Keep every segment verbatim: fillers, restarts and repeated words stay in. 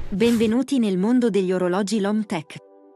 Benvenuti nel mondo degli orologi Lomtech.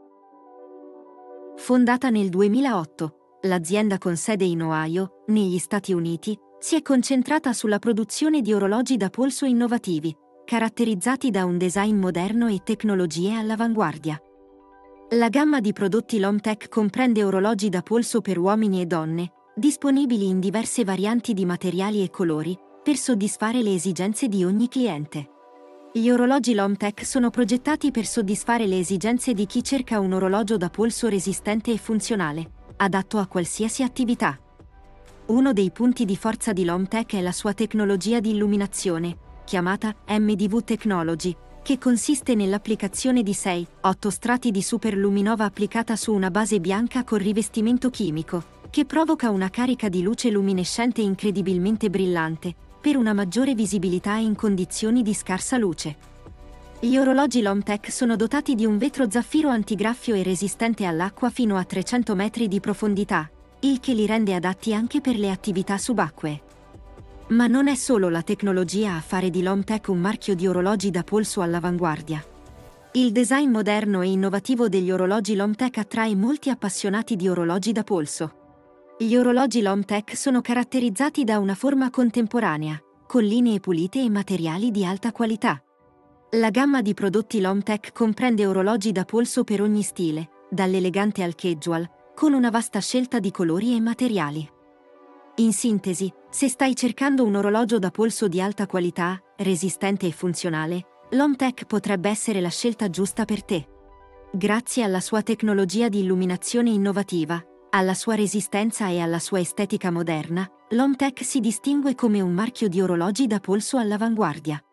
Fondata nel duemilaotto, l'azienda con sede in Ohio, negli Stati Uniti, si è concentrata sulla produzione di orologi da polso innovativi, caratterizzati da un design moderno e tecnologie all'avanguardia. La gamma di prodotti Lomtech comprende orologi da polso per uomini e donne, disponibili in diverse varianti di materiali e colori, per soddisfare le esigenze di ogni cliente. Gli orologi Lomtech sono progettati per soddisfare le esigenze di chi cerca un orologio da polso resistente e funzionale, adatto a qualsiasi attività. Uno dei punti di forza di Lomtech è la sua tecnologia di illuminazione, chiamata M D V Technology, che consiste nell'applicazione di sei otto strati di superluminova applicata su una base bianca con rivestimento chimico, che provoca una carica di luce luminescente incredibilmente brillante, per una maggiore visibilità in condizioni di scarsa luce. Gli orologi Lomtech sono dotati di un vetro zaffiro antigraffio e resistente all'acqua fino a trecento metri di profondità, il che li rende adatti anche per le attività subacquee. Ma non è solo la tecnologia a fare di Lomtech un marchio di orologi da polso all'avanguardia. Il design moderno e innovativo degli orologi Lomtech attrae molti appassionati di orologi da polso. Gli orologi Lomtech sono caratterizzati da una forma contemporanea, con linee pulite e materiali di alta qualità. La gamma di prodotti Lomtech comprende orologi da polso per ogni stile, dall'elegante al casual, con una vasta scelta di colori e materiali. In sintesi, se stai cercando un orologio da polso di alta qualità, resistente e funzionale, Lomtech potrebbe essere la scelta giusta per te. Grazie alla sua tecnologia di illuminazione innovativa, alla sua resistenza e alla sua estetica moderna, Lomtech si distingue come un marchio di orologi da polso all'avanguardia.